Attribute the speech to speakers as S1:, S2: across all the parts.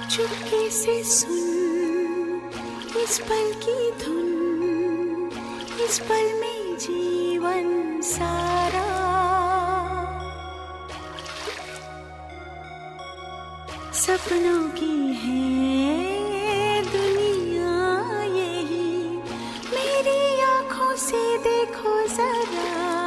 S1: चुपके से सुन इस पल की धुन, इस पल में जीवन सारा। सपनों की है दुनिया यही, मेरी आंखों से देखो जरा।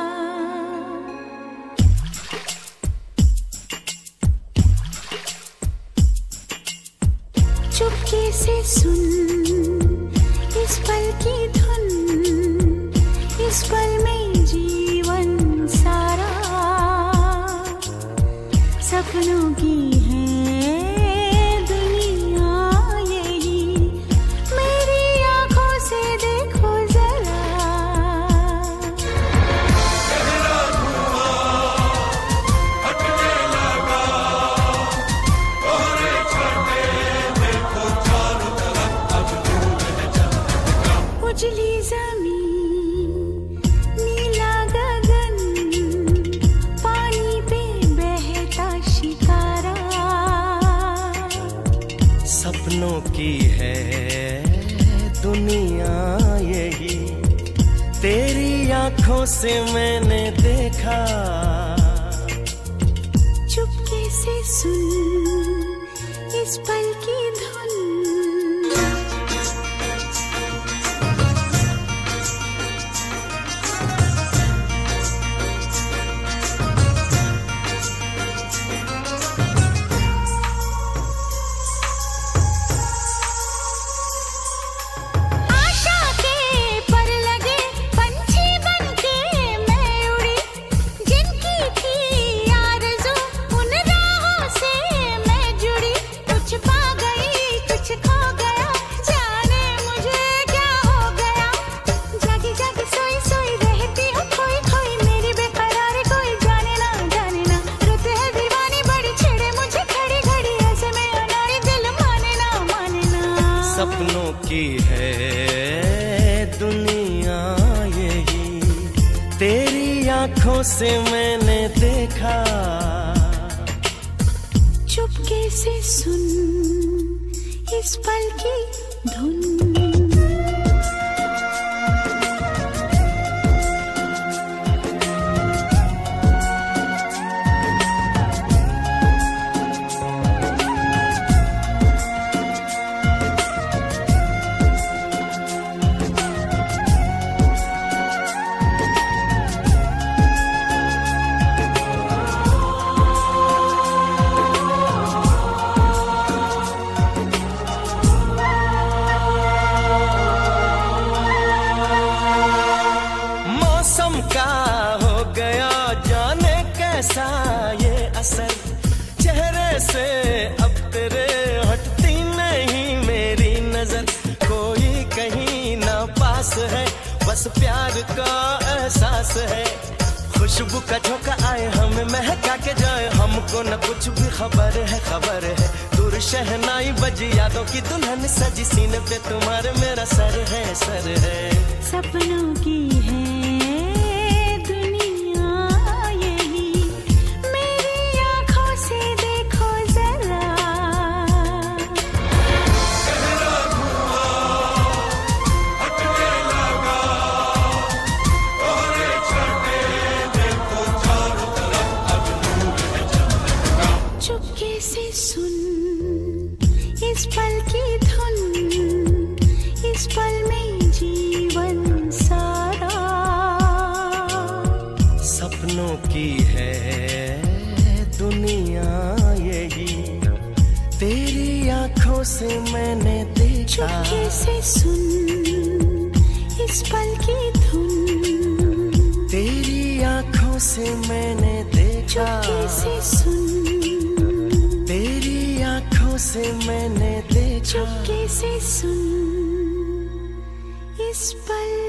S1: चुपके से सुन इस पल की धुन, इस पल में जीवन सारा। सपनों की है दुनिया यही, मेरी आंखों से देखो जरा। उजली ज़मीन, नीला गगन, पानी पे बहता शिकारा।
S2: सपनों की है दुनिया यही, तेरी आंखों से मैंने देखा।
S1: चुपके से सुन इस पल की धुन।
S2: सपनों की है दुनिया यही, तेरी आंखों से मैंने देखा।
S1: चुपके से सुन इस पल की धुन।
S2: मौसम का हो गया जाने कैसा ये असर, चेहरे से अब तेरे हटती नहीं मेरी नजर। कोई कहीं ना पास है, बस प्यार का एहसास है। खुशबू का झोंका आए हमें महका के जाए, हमको न कुछ भी खबर है, खबर है। दूर शहनाई बजी यादों की दुल्हन सजी, सीने पे तुम्हारे मेरा सर है, सर है।
S1: सपनों की है दुनिया यही, मेरी आंखों से देखो जरा। चुपके से सुन इस पल की धुन, इस पल में जीवन सारा।
S2: सपनों की है दुनिया यही, तेरी आंखों से मैंने देखा।
S1: चुपके से सुन इस पल की धुन,
S2: तेरी आंखों से मैंने देखा।
S1: चुपके से सुन
S2: तेरी आंखों से मैंने देखा।
S1: चुपके से सुन इस पल